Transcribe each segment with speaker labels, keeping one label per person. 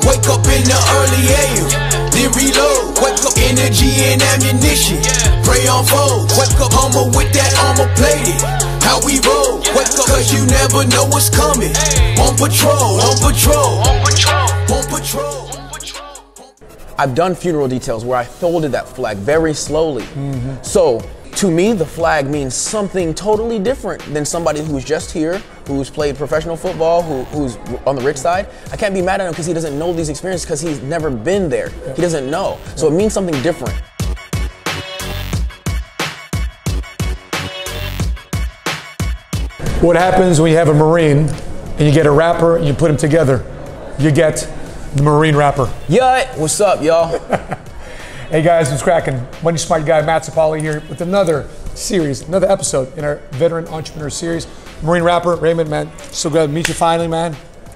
Speaker 1: Wake up in the early AM, then reload. Wake up, energy and ammunition. Pray on foes. Wake up, Homer with that armor plated. How we roll. Wake up, cause you never know what's coming. On patrol, on patrol, on patrol, on patrol.
Speaker 2: I've done funeral details where I folded that flag very slowly. So to me, the flag means something totally different than somebody who's just here, who's played professional football, who's on the rich side. I can't be mad at him because he doesn't know these experiences because he's never been there. He doesn't know. So it means something different.
Speaker 3: What happens when you have a Marine and you get a rapper and you put them together? You get the Marine rapper.
Speaker 2: Yeah, what's up, y'all?
Speaker 3: Hey guys, what's cracking? Money Smart guy Matt Sapaula here with another series, another episode in our Veteran Entrepreneur series. Marine rapper, Raymond, man, so good to meet you finally, man.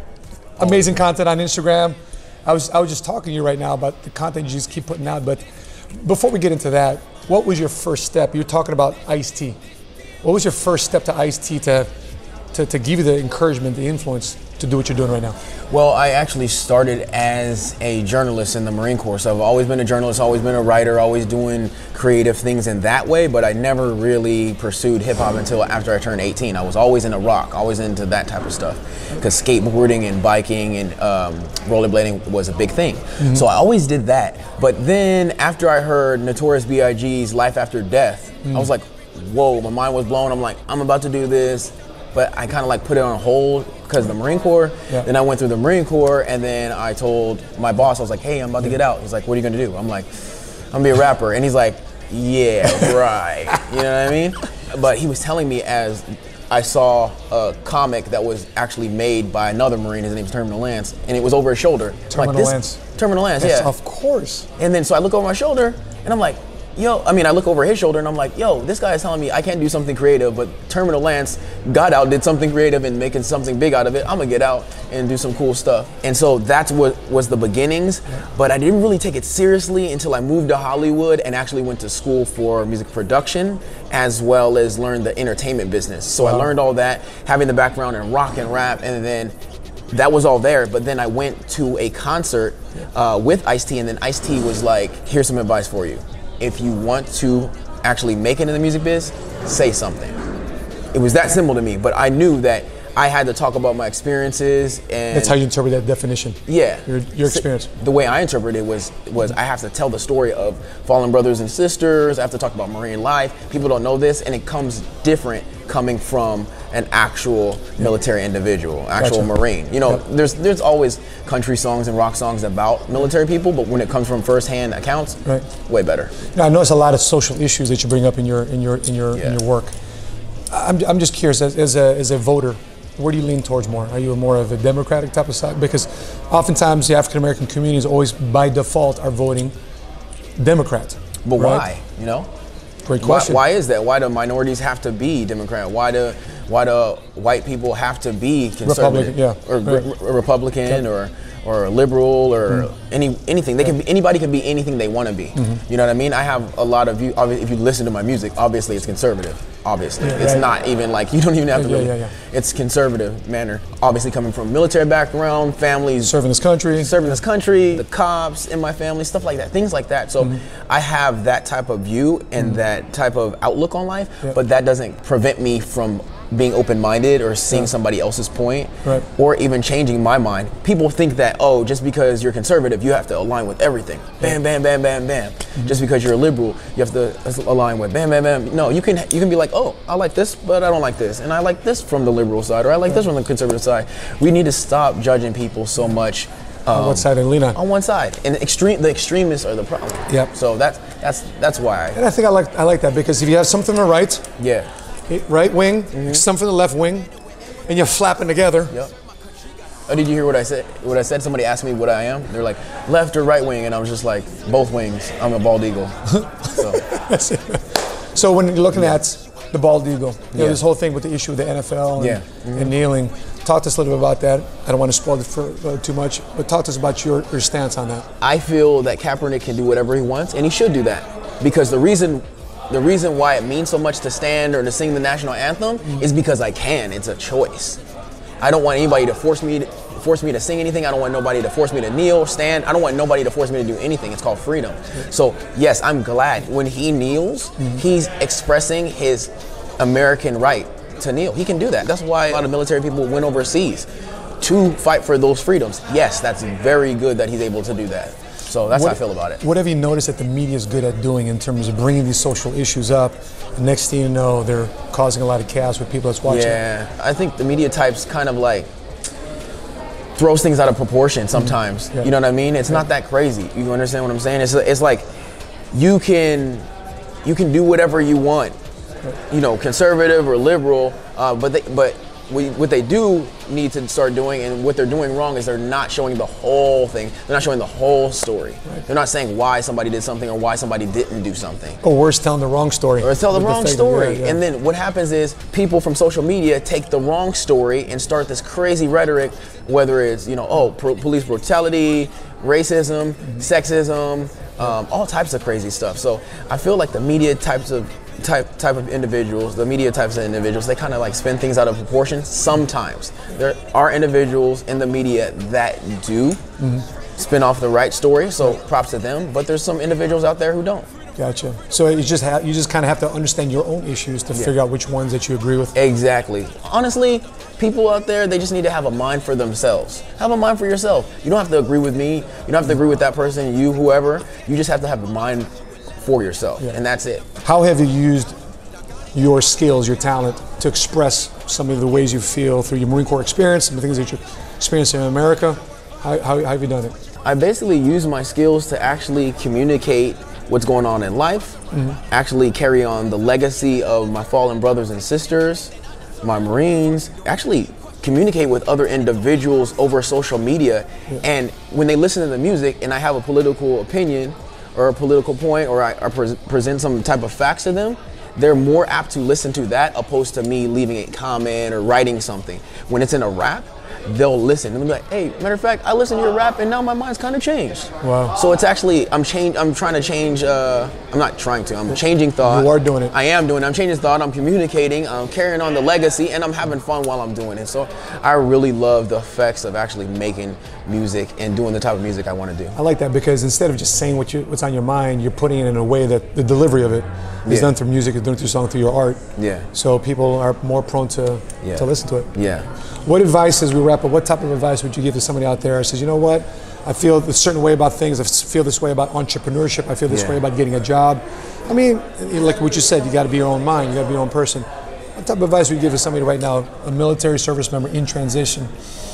Speaker 3: Amazing content on Instagram. I was just talking to you right now about the content you just keep putting out, but before we get into that, what was your first step? You were talking about Ice-T. What was your first step to Ice-T to give you the encouragement, the influence to do what you're doing right now?
Speaker 2: Well, I actually started as a journalist in the Marine Corps. So I've always been a journalist, always been a writer, always doing creative things in that way, but I never really pursued hip hop until after I turned 18. I was always into rock, always into that type of stuff. Because skateboarding and biking and rollerblading was a big thing. So I always did that. But then after I heard Notorious B.I.G.'s Life After Death, I was like, whoa, my mind was blown. I'm like, I'm about to do this. But I kind of like put it on hold because of the Marine Corps. Then I went through the Marine Corps, and then I told my boss, I was like, hey, I'm about to get out. He's like, what are you gonna do? I'm like, I'm gonna be a rapper. And he's like, yeah, right. You know what I mean? But he was telling me as I saw a comic that was actually made by another Marine, his name's Terminal Lance, and it was over his shoulder.
Speaker 3: Terminal Lance.
Speaker 2: Terminal Lance,
Speaker 3: yes,
Speaker 2: yeah.
Speaker 3: Of course.
Speaker 2: And then so I look over my shoulder, and I'm like, yo, I mean, I look over his shoulder and I'm like, yo, this guy is telling me I can't do something creative, but Terminal Lance got out, did something creative and making something big out of it. I'm gonna get out and do some cool stuff. And so that's what was the beginnings, but I didn't really take it seriously until I moved to Hollywood and actually went to school for music production, as well as learned the entertainment business. So I learned all that, having the background in rock and rap, and then that was all there. But then I went to a concert with Ice-T, and then Ice-T was like, here's some advice for you. If you want to actually make it in the music biz, say something. It was that simple to me, but I knew that I had to talk about my experiences. And
Speaker 3: that's how you interpret that definition.
Speaker 2: Yeah.
Speaker 3: Your experience.
Speaker 2: The way I interpreted it was I have to tell the story of fallen brothers and sisters. I have to talk about Marine life. People don't know this, and it comes different coming from an actual military individual, actual Marine. You know, there's always country songs and rock songs about military people, but when it comes from firsthand accounts, way better.
Speaker 3: Now, I notice a lot of social issues that you bring up in your work. I'm just curious, as a voter, where do you lean towards more? Are you more of a Democratic type of side? Because oftentimes the African American communities always by default are voting Democrat.
Speaker 2: But why? You know?
Speaker 3: Great question.
Speaker 2: Why is that? Why do minorities have to be Democrat? Why do white people have to be conservative? Or Republican or liberal or anything? They can be, anybody can be anything they want to be. You know what I mean? I have a lot of views. If you listen to my music, obviously it's conservative. Obviously, it's not even like you don't even have to. It's conservative manner. Obviously, coming from military background, families
Speaker 3: serving this country,
Speaker 2: the cops in my family, stuff like that, things like that. So I have that type of view and that type of outlook on life, but that doesn't prevent me from being open-minded or seeing somebody else's point or even changing my mind. People think that, oh, just because you're conservative, you have to align with everything. Bam, bam, bam, bam, bam. Just because you're a liberal, you have to align with bam, bam, bam. No, you can be like, oh, I like this, but I don't like this. And I like this from the liberal side, or I like this from the conservative side. We need to stop judging people so much.
Speaker 3: On one side and lean on.
Speaker 2: On one side. And the extremists are the problem. So that's why.
Speaker 3: And I think I like that, because if you have something to right, right wing, something to left wing, and you're flapping together.
Speaker 2: Oh, did you hear what I said? What I said? Somebody asked me what I am. They're like, left or right wing, and I was just like, both wings. I'm a bald eagle.
Speaker 3: So when you're looking at the bald eagle, you know, this whole thing with the issue of the NFL and kneeling. Talk to us a little bit about that. I don't want to spoil it for too much, but talk to us about your stance on that.
Speaker 2: I feel that Kaepernick can do whatever he wants, and he should do that, because the reason why it means so much to stand or to sing the national anthem is because I can. It's a choice. I don't want anybody to force me force me to sing anything. I don't want nobody to force me to kneel, stand. I don't want nobody to force me to do anything. It's called freedom. So yes, I'm glad when he kneels, he's expressing his American right to kneel. He can do that. That's why a lot of military people went overseas to fight for those freedoms. Yes, that's very good that he's able to do that. So that's how I feel about it.
Speaker 3: What have you noticed that the media is good at doing in terms of bringing these social issues up? And next thing you know, they're causing a lot of chaos with people that's watching.
Speaker 2: Yeah, I think the media types kind of like throws things out of proportion sometimes. You know what I mean? It's not that crazy. You understand what I'm saying? It's like you can do whatever you want. You know, conservative or liberal, but what they do need to start doing, and what they're doing wrong, is they're not showing the whole thing. They're not showing the whole story. They're not saying why somebody did something or why somebody didn't do something.
Speaker 3: Or worse, telling the wrong story.
Speaker 2: Or tell the wrong story. And then what happens is people from social media take the wrong story and start this crazy rhetoric, whether it's, you know, police brutality, racism, sexism, all types of crazy stuff. So I feel like the media type of individuals, the media types of individuals, they kind of like spin things out of proportion sometimes. There are individuals in the media that do spin off the right story, so props to them, but there's some individuals out there who don't.
Speaker 3: Gotcha. So you just kind of have to understand your own issues to figure out which ones that you agree with.
Speaker 2: Exactly. Honestly, people out there, they just need to have a mind for themselves. Have a mind for yourself. You don't have to agree with me. You don't have to agree with that person, you, whoever. You just have to have a mind for yourself, and that's it.
Speaker 3: How have you used your skills, your talent, to express some of the ways you feel through your Marine Corps experience and the things that you're experiencing in America? How have you done it?
Speaker 2: I basically use my skills to actually communicate what's going on in life, actually carry on the legacy of my fallen brothers and sisters, my Marines, actually communicate with other individuals over social media. And when they listen to the music and I have a political opinion or a political point, or I present some type of facts to them, they're more apt to listen to that opposed to me leaving a comment or writing something. When it's in a rap, they'll listen and they'll be like, hey, matter of fact, I listened to your rap and now my mind's kind of changed.
Speaker 3: Wow.
Speaker 2: So it's actually, I'm trying to change, I'm not trying to, I'm changing thought.
Speaker 3: You are doing it.
Speaker 2: I am doing it. I'm changing thought, I'm communicating, I'm carrying on the legacy, and I'm having fun while I'm doing it. So I really love the effects of actually making music and doing the type of music I want to do. I
Speaker 3: like that, because instead of just saying what's on your mind, you're putting it in a way that the delivery of it is done through music, it's done through song, through your art.
Speaker 2: Yeah.
Speaker 3: So people are more prone to listen to it.
Speaker 2: Yeah.
Speaker 3: What advice, as we wrap up, what type of advice would you give to somebody out there who says, you know what, I feel a certain way about things, I feel this way about entrepreneurship, I feel this way about getting a job. I mean, like what you said, you got to be your own mind, you got to be your own person. What type of advice would you give to somebody right now, a military service member in transition,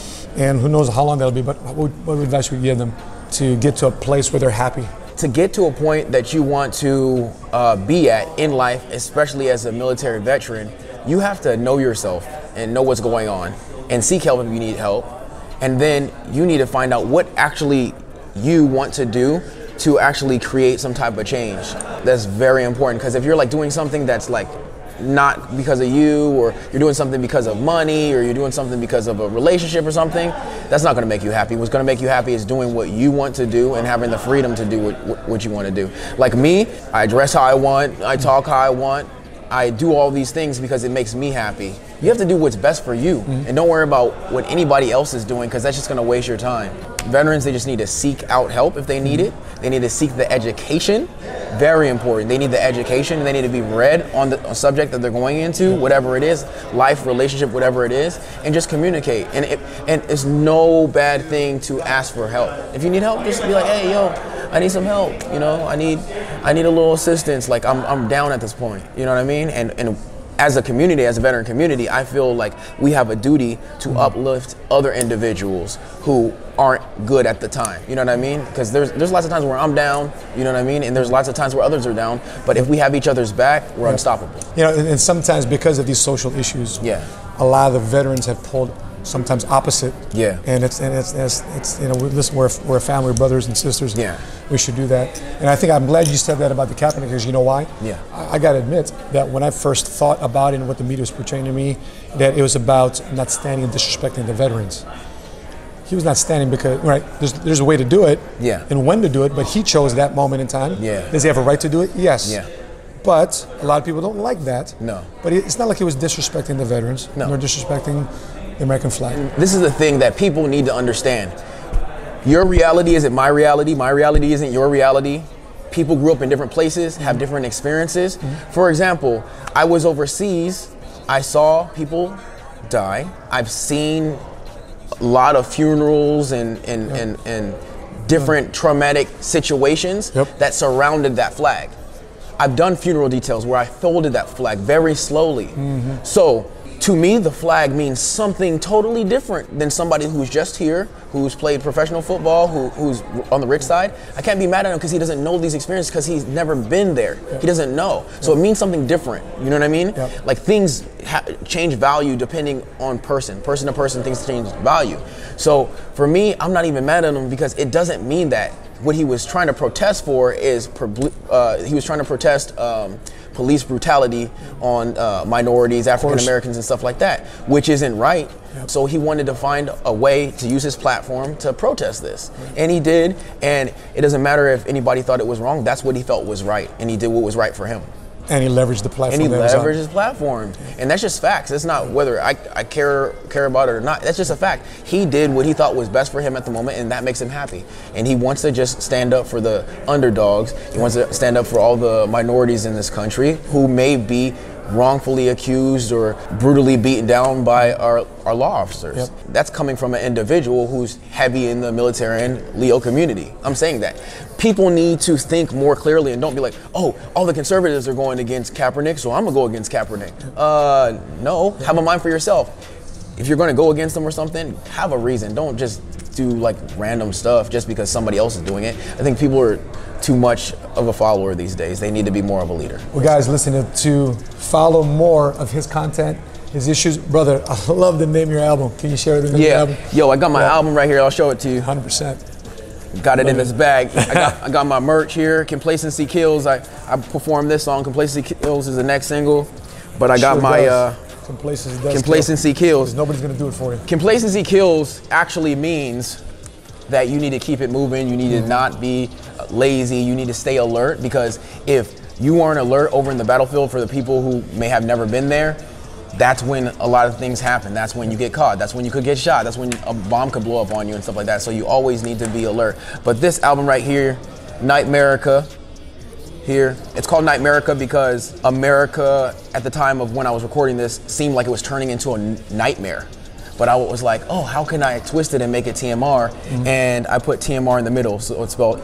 Speaker 3: and who knows how long that'll be, but what advice would you give them to get to a place where they're happy?
Speaker 2: To get to a point that you want to be at in life, especially as a military veteran, you have to know yourself and know what's going on and seek help if you need help. And then you need to find out what actually you want to do to actually create some type of change. That's very important, because if you're like doing something that's like not because of you, or you're doing something because of money, or you're doing something because of a relationship or something, that's not going to make you happy. What's going to make you happy is doing what you want to do and having the freedom to do what you want to do. Like me, I dress how I want, I talk how I want, I do all these things because it makes me happy. You have to do what's best for you, and don't worry about what anybody else is doing, because that's just going to waste your time. Veterans, they just need to seek out help if they need it. They need to seek the education. Very important. They need the education. They need to be read on the subject that they're going into, whatever it is, life, relationship, whatever it is, and just communicate. And it's no bad thing to ask for help. If you need help, just be like, hey, yo, I need some help. You know, I need a little assistance. Like I'm down at this point. You know what I mean? And as a community, as a veteran community, I feel like we have a duty to uplift other individuals who aren't good at the time. You know what I mean? Because there's lots of times where I'm down, you know what I mean? And there's lots of times where others are down. But if we have each other's back, we're unstoppable.
Speaker 3: You know, and sometimes because of these social issues, a lot of the veterans have pulled sometimes opposite.
Speaker 2: Yeah.
Speaker 3: And it's you know, listen, we're a family, we're brothers and sisters.
Speaker 2: Yeah.
Speaker 3: We should do that. And I think I'm glad you said that about the captain, because you know why?
Speaker 2: Yeah.
Speaker 3: I got to admit that when I first thought about it and what the media was portraying to me, that it was about not standing and disrespecting the veterans. He was not standing because, right, there's a way to do it, and when to do it, but he chose that moment in time.
Speaker 2: Yeah.
Speaker 3: Does he have a right to do it? Yes.
Speaker 2: Yeah.
Speaker 3: But a lot of people don't like that.
Speaker 2: No.
Speaker 3: But it's not like he was disrespecting the veterans, nor disrespecting the American flag.
Speaker 2: This is the thing that people need to understand. Your reality isn't my reality. My reality isn't your reality. People grew up in different places, have different experiences. For example, I was overseas. I saw people die. I've seen a lot of funerals and different traumatic situations that surrounded that flag. I've done funeral details where I folded that flag very slowly. So to me, the flag means something totally different than somebody who's just here, who's played professional football, who's on the rich side. I can't be mad at him because he doesn't know these experiences because he's never been there. He doesn't know. So it means something different. You know what I mean? Like things change value depending on person. Person to person, things change value. So for me, I'm not even mad at him because it doesn't mean that. What he was trying to protest for is, he was trying to protest police brutality on minorities, African Americans and stuff like that, which isn't right. So he wanted to find a way to use his platform to protest this. And he did, and it doesn't matter if anybody thought it was wrong, that's what he felt was right, and he did what was right for him.
Speaker 3: And he leveraged the platform.
Speaker 2: And he leveraged his platform. And that's just facts. It's not whether I care about it or not. That's just a fact. He did what he thought was best for him at the moment, and that makes him happy. And he wants to just stand up for the underdogs. He wants to stand up for all the minorities in this country who may be wrongfully accused or brutally beaten down by our law officers. That's coming from an individual who's heavy in the military and Leo community. I'm saying that. People need to think more clearly and don't be like, oh, all the conservatives are going against Kaepernick, so I'm gonna go against Kaepernick. No, have a mind for yourself. If you're gonna go against them or something, have a reason. Don't just do like random stuff just because somebody else is doing it. I think people are too much of a follower these days. They need to be more of a leader.
Speaker 3: Well, guys, listen, to follow more of his content, his issues. Brother, I love the name of your album. Can you share the name of your album?
Speaker 2: Yo, I got my album right here. I'll show it to you.
Speaker 3: 100%.
Speaker 2: Got it in this bag. I got my merch here. Complacency Kills. I performed this song. Complacency Kills is the next single. But I got my Complacency Kills.
Speaker 3: Nobody's gonna do it for you.
Speaker 2: Complacency Kills actually means that you need to keep it moving. You need to not be lazy. You need to stay alert, because if you aren't alert over in the battlefield for the people who may have never been there, that's when a lot of things happen. That's when you get caught. That's when you could get shot. That's when a bomb could blow up on you and stuff like that. So you always need to be alert. But this album right here, Nightmerica, here, it's called Nightmerica because America at the time of when I was recording this seemed like it was turning into a nightmare. But I was like, oh, how can I twist it and make it TMR? And I put TMR in the middle, so it's spelled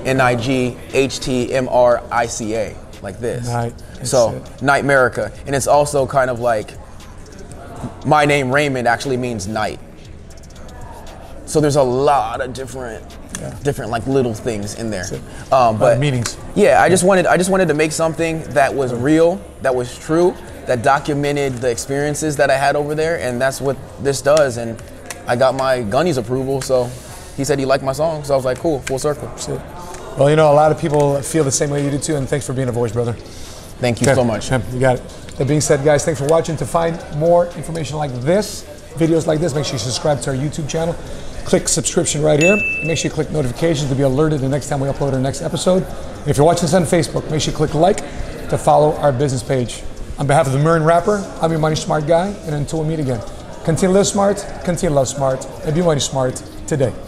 Speaker 2: NIGHTMRICA, like this. So Nightmerica, and it's also kind of like my name Raymond actually means night. So there's a lot of different like little things in there. But
Speaker 3: meanings.
Speaker 2: Yeah, I just wanted to make something that was real, that was true, that documented the experiences that I had over there, and that's what this does. And I got my Gunny's approval, so he said he liked my song, so I was like, cool, full circle.
Speaker 3: Well, you know, a lot of people feel the same way you do too, and thanks for being a voice, brother.
Speaker 2: Thank you so much.
Speaker 3: You got it. That being said, guys, thanks for watching. To find more information like this, videos like this, make sure you subscribe to our YouTube channel. Click subscription right here. Make sure you click notifications to be alerted the next time we upload our next episode. And if you're watching this on Facebook, make sure you click like to follow our business page. On behalf of the Marin Rapper, I'm your Money Smart guy, and until we meet again, continue to live smart, continue to love smart, and be money smart today.